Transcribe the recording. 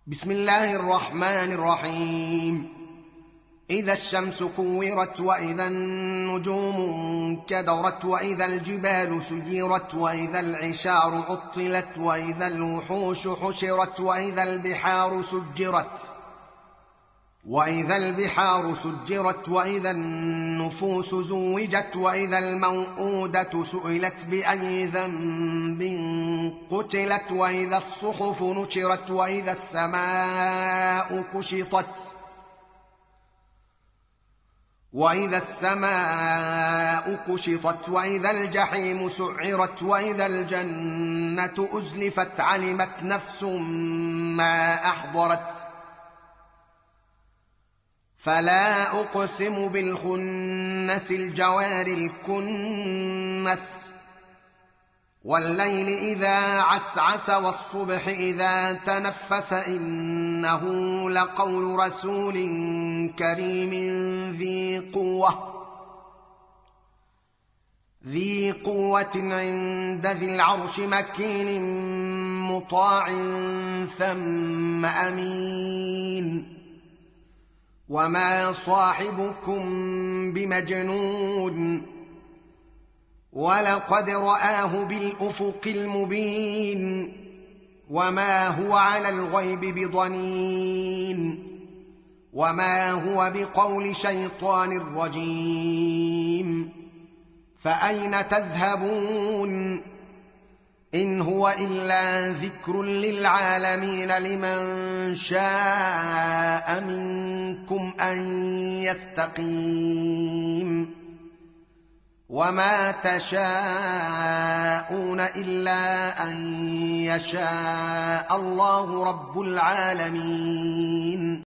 بسم الله الرحمن الرحيم. إذا الشمس كورت وإذا النجوم كدرت وإذا الجبال سيرت وإذا العشار عطلت وإذا الوحوش حشرت وإذا البحار سجرت وإذا النفوس زوجت وإذا الموءودة سئلت بأي ذنب قتلت وإذا الصحف نشرت وإذا السماء كشطت وإذا الجحيم سعرت وإذا الجنة أزلفت علمت نفس ما أحضرت فلا أقسم بالخنس الجوار الكنس والليل إذا عسعس والصبح إذا تنفس إنه لقول رسول كريم ذي قوة عند ذي العرش مكين مطاع ثم أمين وما صاحبكم بمجنون ولقد رآه بالأفق المبين وما هو على الغيب بضنين وما هو بقول شيطان رجيم فأين تذهبون إن هو إلا ذكر للعالمين لمن شاء منكم أن يستقيم وما تشاءون إلا أن يشاء الله رب العالمين.